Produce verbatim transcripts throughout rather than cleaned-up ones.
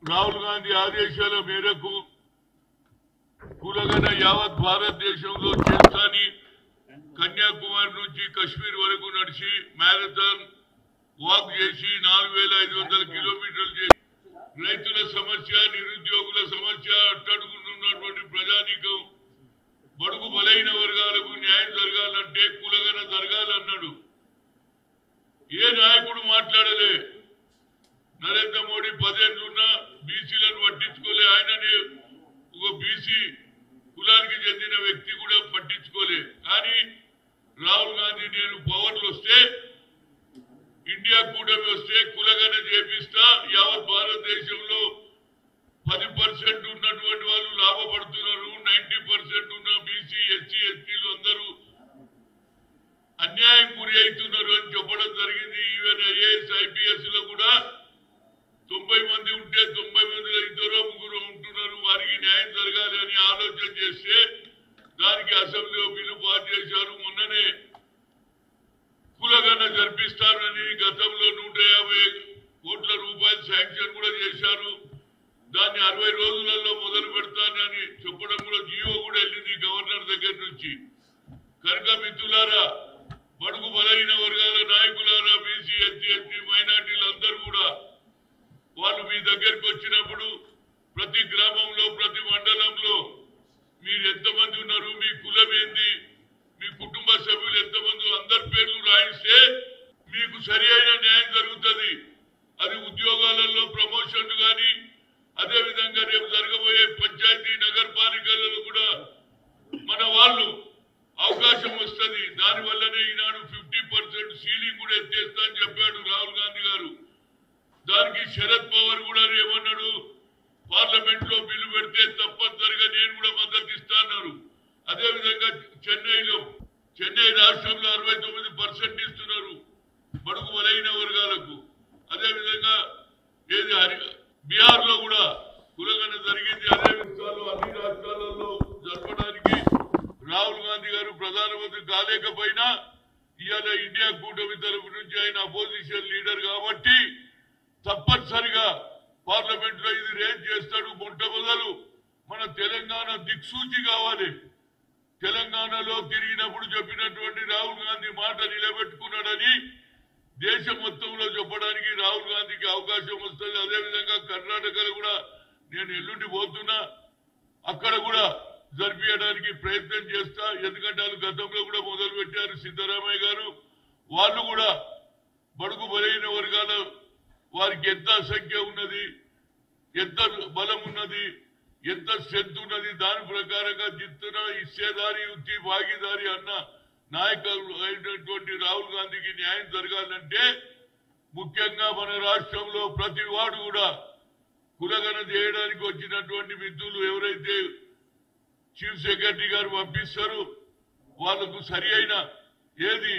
రాహుల్ గాంధీ ఆదేశాల మేరకు కులగన యావత్ భారతదేశంలో చేస్తాని కన్యాకుమారి నుంచి కశ్మీర్ వరకు నడిచి మ్యారథాన్ వాక్ చేసి నాలుగు వేల ఐదు వందల కిలోమీటర్లు చేసి రైతుల సమస్య నిరుద్యోగుల సమస్య అట్టడుగుతున్నటువంటి ప్రజానీకం బడుగు బలైన వర్గాలకు న్యాయం జరగాలంటే కులగన జరగాలన్నాడు. ఏ నాయకుడు మాట్లాడలే. నరేంద్ర మోడీ పదేళ్లున్నా బీసీలను పట్టించుకోలే. ఆయననే ఒక బీసీ కులానికి చెందిన వ్యక్తి కూడా పట్టించుకోలే. కానీ రాహుల్ గాంధీ నేను పవర్లు వస్తే ఇండియా కూటమి వస్తే కులగన చేపిస్తా, యావత్ భారతదేశంలో పది పర్సెంట్ ఉన్నటువంటి వాళ్ళు లాభపడుతున్నారు, నైన్టీ పర్సెంట్ ఉన్న బీసీ ఎస్సీ ఎస్టీలు అందరూ అన్యాయం గురి అవుతున్నారు అని చెప్పడం జరిగింది. ఈవెన్ ఐఏఎస్ ఐపీఎస్ లో కూడా తొంభై మంది ఉంటే తొంభై మందిలో ఇద్దరు ముగ్గురు ఉంటున్నారు, వారికి న్యాయం జరగాలి అని ఆలోచన చేస్తే దానికి అసెంబ్లీలో బిల్లు పాస్ చేశారు. మొన్ననే కులగన జరిపిస్తారని గతంలో నూట యాభై కోట్ల రూపాయలు శాంక్షన్ కూడా చేశారు. దాన్ని అరవై రోజులలో మొదలు పెడతానని చెప్పడం కూడా జీవో కూడా వెళ్ళింది గవర్నర్ దగ్గర నుంచి. కనుక మిత్రులారా, బడుగు బలైన వర్గాల నాయకులారా, బీసీ ఎస్సీ ఎస్టీ మైనార్టీలు అందరూ కూడా వాళ్ళు మీ దగ్గరికి వచ్చినప్పుడు ప్రతి గ్రామంలో ప్రతి మండలంలో మీరు ఎంతమంది ఉన్నారు, మీ కులం ఏంది, మీ కుటుంబ సభ్యులు ఎంతమంది, అందరి పేర్లు రాయిస్తే మీకు సరి అయిన న్యాయం జరుగుతుంది. అది ఉద్యోగాలలో ప్రమోషన్ కానీ, అదే విధంగా రేపు జరగబోయే పంచాయతీ నగరపాలికలలో కూడా మన వాళ్ళు అవకాశం వస్తుంది. దానివల్లనే ఈనాడు ఫిఫ్టీ పర్సెంట్ సీలింగ్ కూడా ఎత్తేస్తా అని చెప్పాడు రాహుల్ గాంధీ గారు. దానికి శరద్ పవార్ కూడా ఏమన్నాడు, పార్లమెంట్ లో బిల్లు పెడితే తప్పనిసరిగా నేను కూడా మద్దతు ఇస్తా అన్నారు. అదేవిధంగా చెన్నైలో చెన్నై రాష్ట్రంలో అరవై తొమ్మిది పర్సెంట్ ఇస్తున్నారు బడుగు బలైన వర్గాలకు. అదేవిధంగా ఏది హరి బీహార్ లో కూడా కులగన జరిగింది. అదే విషయాలు అన్ని రాష్ట్రాలలో జరపడానికి రాహుల్ గాంధీ గారు ప్రధానమంత్రి కాలేకపోయినా ఇవాళ ఇండియా కూటమి తరఫు నుంచి ఆయన అపోజిషన్ లీడర్ కాబట్టి తప్పనిసరిగా పార్లమెంట్ లో ఇది రేజ్ చేస్తాడు. మొట్టమొదలు మన తెలంగాణ దిక్సూచి కావాలి. తెలంగాణలో తిరిగినప్పుడు చెప్పినటువంటి రాహుల్ గాంధీ మాట నిలబెట్టుకున్నాడని దేశం మొత్తంలో చెప్పడానికి రాహుల్ గాంధీకి అవకాశం వస్తుంది. అదేవిధంగా కర్ణాటకలో కూడా నేను ఎల్లుండి పోతున్నా, అక్కడ కూడా జరిపించడానికి ప్రయత్నం చేస్తా. ఎందుకంటే వాళ్ళు గతంలో కూడా మొదలు పెట్టారు సిద్ధరామయ్య గారు. వాళ్ళు కూడా బడుగు బలైన వర్గాల వారికి ఎంత సంఖ్య ఉన్నది, ఎంత బలం ఉన్నది, ఎంత స్ట్రెంత్ ఉన్నది, దాని ప్రకారంగా జిత్తున ఇచ్చేదారి యుద్ధి భాగీదారి అన్న నాయకులు అయినటువంటి రాహుల్ గాంధీకి న్యాయం జరగాలంటే ముఖ్యంగా మన రాష్ట్రంలో ప్రతి వాడు కూడా కులగన చేయడానికి వచ్చినటువంటి మిత్రులు ఎవరైతే చీఫ్ సెక్రటరీ గారు పంపిస్తారు వాళ్లకు సరి అయిన ఏది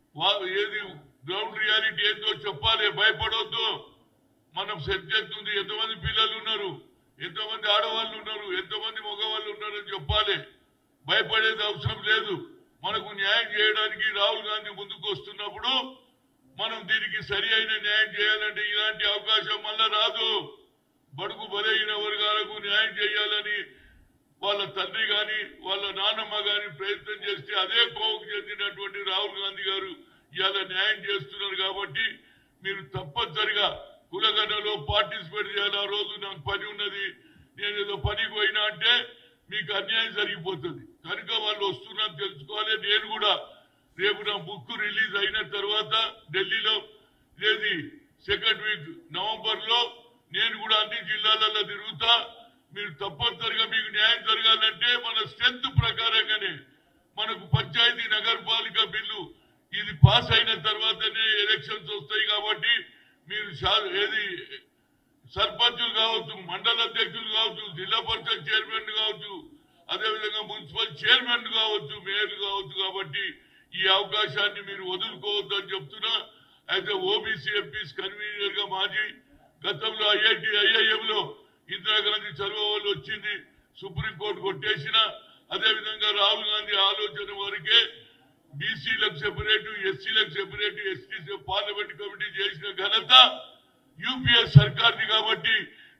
ఏది గ్రౌండ్ రియాలిటీ ఏందో చెప్పాలి. భయపడవద్దు. మనం సెట్ చేస్తుంది ఎంతమంది పిల్లలు ఉన్నారు, ఎంతమంది ఆడవాళ్ళు ఉన్నారు, ఎంతమంది మగవాళ్ళు ఉన్నారని చెప్పాలి. భయపడేది అవసరం లేదు. మనకు న్యాయం చేయడానికి రాహుల్ గాంధీ ముందుకు వస్తున్నప్పుడు మనం దీనికి సరి అయిన న్యాయం చేయాలంటే ఇలాంటి అవకాశం మళ్ళా రాదు. బడుగు బలైన వర్గాలకు న్యాయం చేయాలని వాళ్ళ తండ్రి గాని వాళ్ళ నాన్నమ్మ గాని ప్రయత్నం చేస్తే అదే కోవకు చెందినటువంటి రాహుల్ గాంధీ గారు ఇవాళ న్యాయం చేస్తున్నారు. కాబట్టి మీరు తప్పనిసరిగా కులగనలో పార్టిసిపేట్ చేయాలి. ఆ రోజు నాకు పని ఉన్నది, నేను ఏదో పనికి పోయినా అంటే మీకు అన్యాయం జరిగిపోతుంది. కనుక వాళ్ళు వస్తున్నారని తెలుసుకోవాలి. నేను కూడా రేపు నా బుక్ రిలీజ్ అయిన తర్వాత ఢిల్లీలో లేదు సెకండ్ వీక్ నవంబర్ లో నేను కూడా అన్ని జిల్లాలలో తిరుగుతా. మీరు తప్పనిసరిగా మీకు న్యాయం జరగాలంటే మన స్ట్రెంత్ ప్రకారంగానే మనకు పంచాయతీ నగరపాలిక బిల్లు ఇది పాస్ అయిన తర్వాతనే ఎలక్షన్స్ వస్తాయి. కాబట్టి మీరు ఏది సర్పంచులు కావచ్చు, మండల అధ్యక్షులు కావచ్చు, జిల్లా పరిషత్ చైర్మన్ కావచ్చు, అదేవిధంగా మున్సిపల్ చైర్మన్ కావచ్చు, మేయర్లు కావచ్చు. కాబట్టి ఈ అవకాశాన్ని మీరు వదులుకోవద్దు అని చెప్తున్నా. అయితే ఓబీసీ ఎంపీస్ కన్వీనర్ గా మాజీ గతంలో ఐఐటి ఐఐఎంలో ఇందిరాగాంధీ చదువు వాళ్ళు వచ్చింది, సుప్రీంకోర్టు కొట్టేసిన. అదేవిధంగా రాహుల్ గాంధీ ఆలోచన వరకే బీసీలకు సెపరేట్, ఎస్సీలకు సెపరేట్, ఎస్టీ పార్లమెంట్ కమిటీ చేసిన ఘనత యూపీఏ సర్కార్ది. కాబట్టి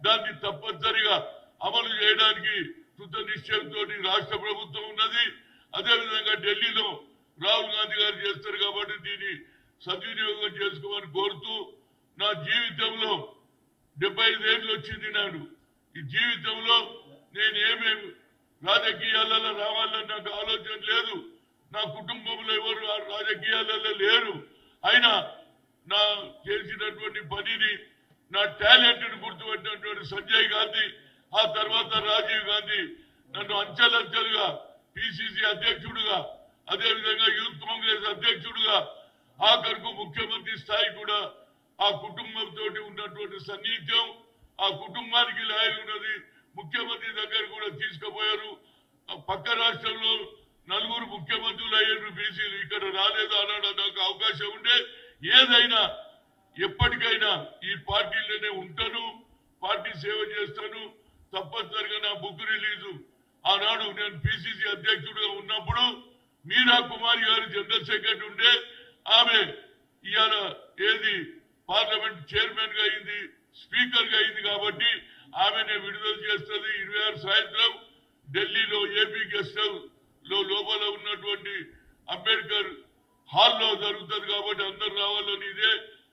దాన్ని తప్పనిసరిగా అమలు చేయడానికి కృత నిశ్చయంతో రాష్ట్ర ప్రభుత్వం ఉన్నది. అదేవిధంగా ఢిల్లీలో రాహుల్ గాంధీ గారు చేస్తారు కాబట్టి దీన్ని సద్వినియోగం చేసుకోమని కోరుతూ, నా జీవితంలో డెబ్బై ఐదేళ్ళు వచ్చింది. నాడు ఈ జీవితంలో నేను ఏమేమి రాజకీయాలలో రావాలని నాకు ఆలోచన లేదు. నా కుటుంబంలో ఎవరు రాజకీయాలలో లేరు. అయినా నా చేసినటువంటి పనిని, నా టాలెంట్ ని గుర్తుపెట్టినటువంటి సంజయ్ గాంధీ, ఆ తర్వాత రాజీవ్ గాంధీ నన్ను అంచెలంచెలుగా పిసిసి అధ్యక్షుడుగా, అదేవిధంగా యూత్ కాంగ్రెస్ అధ్యక్షుడుగా, ఆఖరుకు ముఖ్యమంత్రి స్థాయి కూడా ఆ కుటుంబంతో ఉన్నటువంటి సన్నిహిత్యం, ఆ కుటుంబానికి లాయల్ ఉన్నది. ముఖ్యమంత్రి దగ్గర కూడా తీసుకుపోయారు. పక్క రాష్ట్రంలో నలుగురు ముఖ్యమంత్రులు అయ్యారు బీసీలు, ఇక్కడ రాలేదు అన్నాడు. నాకు అవకాశం ఉండే ఏదైనా ఎప్పటికైనా ఈ పార్టీలోనే ఉంటాను, పార్టీ సేవ చేస్తాను. తప్పనిసరిగా నా బుక్ రిలీజు ఆనాడు నేను పిసిసి అధ్యక్షుడిగా ఉన్నప్పుడు మీరా కుమారి గారు జనరల్ సెక్రటరీ ఉండే, ఆమె ఇవాళ ఏది పార్లమెంట్ చైర్మన్ గా అయింది, స్పీకర్ గా అయింది. కాబట్టి ఆమెనే విడుదల చేస్తుంది. ఇరవై ఆరు సాయంత్రం ఢిల్లీలో ఏపీ గెస్ట్ హౌస్ లో లోపల ఉన్నటువంటి అంబేద్కర్ హాల్లో జరుగుతుంది. కాబట్టి అందరు రావాలని ఇదే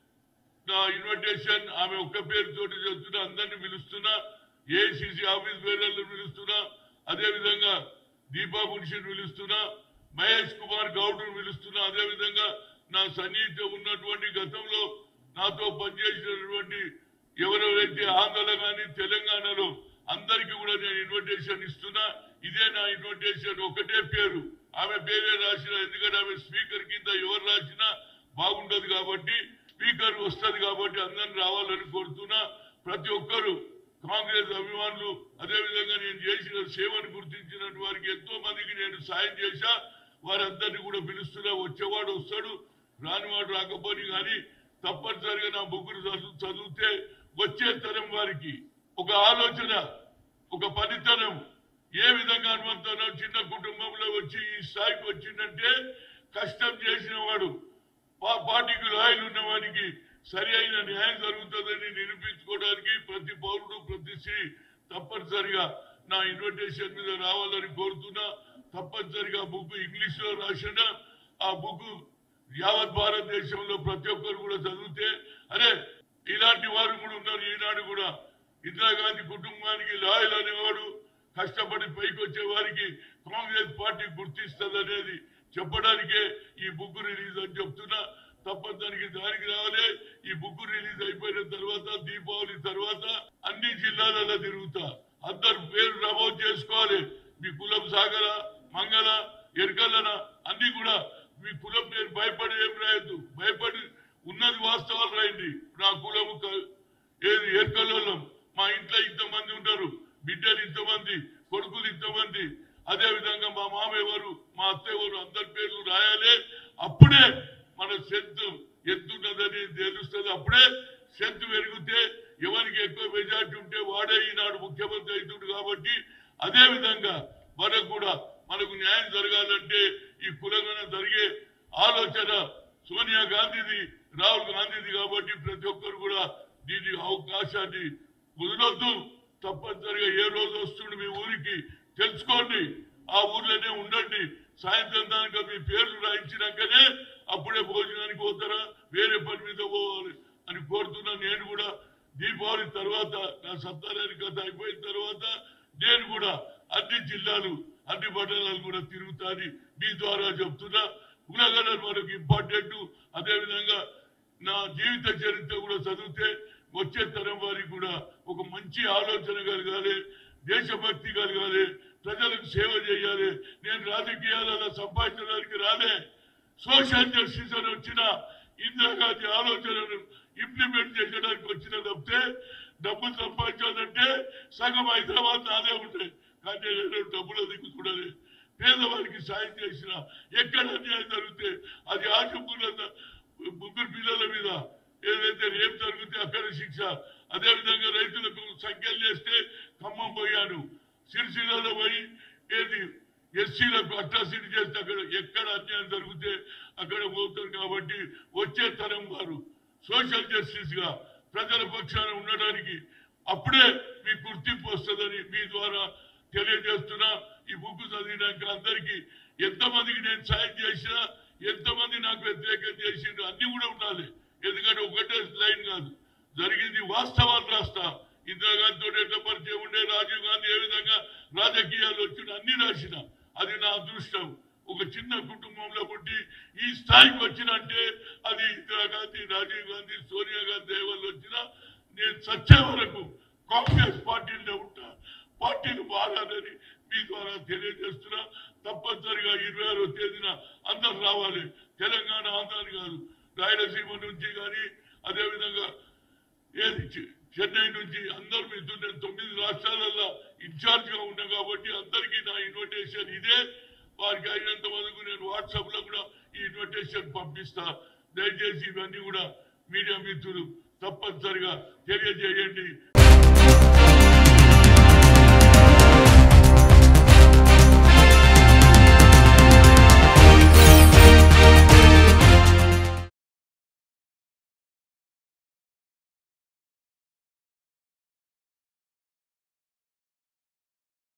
నా ఇన్విటేషన్. ఆమె ఒక్క పేరుతో చెప్తున్నా, అందరినీ పిలుస్తున్నా, ఏఐసిసి ఆఫీస్ పేర్లను పిలుస్తున్నా, అదేవిధంగా దీపా మున్షిని పిలుస్తున్నా, మహేష్ కుమార్ గౌడ్ ను పిలుస్తున్నా, అదేవిధంగా నా సన్నిహితం ఉన్నటువంటి గతంలో నాతో పనిచేసినటువంటి ఎవరెవరైతే ఆంధ్రలో కానీ తెలంగాణలో అందరికీ కూడా నేను ఇన్విటేషన్ ఇస్తున్నా. ఇదే నా ఇన్విటేషన్. ఒకటే పేరు, ఆమె పేరే రాసిన, ఎందుకంటే ఆమె స్పీకర్ కింద ఎవరు రాసినా బాగుండదు కాబట్టి స్పీకర్ వస్తుంది కాబట్టి అందరిని రావాలని కోరుతున్నా. ప్రతి ఒక్కరు కాంగ్రెస్ అభిమానులు, అదేవిధంగా నేను చేసిన సేవను గుర్తించిన వారికి ఎంతో మందికి నేను సాయం చేశా. వారందరినీ కూడా పిలుస్తున్నా. వచ్చేవాడు వస్తాడు, రానివాడు రాకపోని, కానీ తప్పనిసరిగా నా బుక్కును చదువు చదివితే వచ్చే తరం వారికి ఒక ఆలోచన, ఒక పనితనం, ఏ విధంగా అనుమంతానో చిన్న కుటుంబంలో వచ్చి ఈ స్థాయికి వచ్చిందంటే కష్టం చేసిన వాడు, పార్టీకి లాయల్ ఉన్న వానికి సరి అయిన న్యాయం జరుగుతుందని నిరూపించుకోవడానికి ప్రతి పౌరుడు, ప్రతి స్త్రీ తప్పనిసరిగా నా ఇన్విటేషన్ మీద రావాలని కోరుతున్నా. తప్పనిసరిగా బుక్ ఇంగ్లీష్ లో రాసిన ఆ బుక్ యావత్ భారతదేశంలో ప్రతి ఒక్కరు కూడా చదివితే, అరే ఇలాంటి వారు కూడా ఉన్నారు. ఈనాడు కూడా ఇందిరాగాంధీ కుటుంబానికి లాయల్ అనేవాడు, కష్టపడి పైకి వచ్చే వారికి కాంగ్రెస్ పార్టీ గుర్తిస్తుంది అనేది చెప్పడానికే ఈ బుక్ రిలీజ్ అని చెప్తున్నా. తప్పనిసరికి దానికి రావాలి. ఈ బుక్ రిలీజ్ అయిపోయిన తర్వాత దీపావళి తర్వాత అన్ని జిల్లాలలో తిరుగుతా, అందరు పేరు నమోదు చేసుకోవాలి. మీ కులం సాగర, మంగళ, ఎరకలన అన్ని కూడా మీ కులం పేరు భయపడి ఏం రాయద్దు. భయపడి ఉన్నది వాస్తవాలు రాయండి. నా కులము ఏది ఎరకలలో, మా ఇంట్లో ఇంతమంది ఉంటారు, బిడ్డలు ఇంతమంది, కొడుకులు ఇంతమంది, అదే విధంగా మా మామ ఎవరు, మా అత్త ఎవరు, అందరి పేర్లు రాయాలి. అప్పుడే మన స్ట్రెంత్ ఎత్తున్నదని తెలుస్తుంది. అప్పుడే స్ట్రెంత్ పెరిగితే ఎవరికి ఎక్కువ మెజార్టీ ఉంటే వాడే ఈనాడు ముఖ్యమంత్రి అవుతుంది. కాబట్టి అదే విధంగా మనకు కూడా మనకు న్యాయం జరగాలంటే ఈ కులంగా జరిగే ఆలోచన సోనియా గాంధీది, రాహుల్ గాంధీది. కాబట్టి ప్రతి ఒక్కరు కూడా దీని అవకాశాన్ని వదలొద్దు. తప్పనిసరిగా ఏ రోజు వస్తుంది మీ ఊరికి తెలుసుకోండి, ఆ ఊర్లోనే ఉండండి. సాయంత్రం దానిక మీ పేర్లు రాయించినాకనే అప్పుడే భోజనానికి పోతారా, వేరే పని మీద పోవాలి అని కోరుతున్నా. నేను కూడా దీపావళి తర్వాత నా సత్తారాని కథ అయిపోయిన తర్వాత నేను కూడా అన్ని జిల్లాలు, అన్ని మండలాలు కూడా తిరుగుతాని మీ ద్వారా చెప్తున్నా. కులగణన మనకు ఇంపార్టెంట్. అదేవిధంగా నా జీవిత చరిత్ర కూడా చదివితే వచ్చే తరం వారికి కూడా ఒక మంచి ఆలోచన కలగాలి, దేశభక్తి కలగాలి, ప్రజలకు సేవ చేయాలి. నేను రాజకీయాలలో సంపాదించడానికి రాలే, సోషల్ జస్టిస్ అని వచ్చిన ఇందిరాగాంధీ ఆలోచనను ఇంప్లిమెంట్ చేయడానికి వచ్చిన తప్పితే డబ్బు సంపాదించాలంటే సగం హైదరాబాద్ నాదే ఉంటాయి. కానీ నేను డబ్బుల దిక్కు చూడాలి. పేదవారికి సాయం చేసిన ఎక్కడ అన్యాయం జరిగితే అది ఆశపూర్ణ ముగ్గురు పిల్లల మీద ఏదైతే రేపు జరిగితే అక్కడ శిక్ష. అదేవిధంగా రైతులకు సంఖ్యలు చేస్తే ఖమ్మం పోయాను, సిరిసిల్లలో పోయి ఏది ఎస్సీలకు అట్రాసిటీ చేస్తే అక్కడ ఎక్కడ అన్యాయం జరిగితే అక్కడ పోతారు. కాబట్టి వచ్చే తరం వారు సోషల్ జస్టిస్ గా ప్రజల పక్షాన ఉండడానికి అప్పుడే మీ గుర్తింపు వస్తుందని మీ ద్వారా తెలియజేస్తున్నా. ఈ బుక్ చదివినాక అందరికీ ఎంతమందికి నేను సాయం చేసినా, ఎంతమంది నాకు వ్యతిరేకం చేసిండ్రు అన్ని కూడా ఉండాలి. ఎందుకంటే ఒకటే లైన్ కాదు, జరిగింది వాస్తవాలు రాస్తా. ఇందిరాగాంధీతో ఎట్లా పరిచయం ఉండే, రాజీవ్ గాంధీ ఏ విధంగా రాజకీయాలు వచ్చిన అన్ని రాసిన. అది నా అదృష్టం. ఒక చిన్న కుటుంబంలో పుట్టి ఈ స్థాయికి వచ్చినంటే అది ఇందిరాగాంధీ, రాజీవ్ గాంధీ, సోనియా గాంధీ వల్ల వచ్చిన. నేను సచ్చే వరకు కాంగ్రెస్ పార్టీలో ఉంటా. పార్టీలు మారాలని మీ ద్వారా తెలియజేస్తున్నా. తప్పనిసరిగా ఇరవై ఆరో తేదీన అందరు రావాలి. తెలంగాణ ఆంధ్రాని కాదు, రాయలసీమ నుంచి కానీ అదేవిధంగా ఏది చెన్నై నుంచి అందరు మీతో నేను తొమ్మిది రాష్ట్రాలలో ఇన్ఛార్జ్ గా ఉన్నా కాబట్టి అందరికీ నా ఇన్విటేషన్ ఇదే. వారికి అయినంత వరకు నేను వాట్సాప్ లో కూడా ఈ ఇన్విటేషన్ పంపిస్తా. దయచేసి ఇవన్నీ కూడా మీడియా మిత్రులు తప్పనిసరిగా తెలియజేయండి.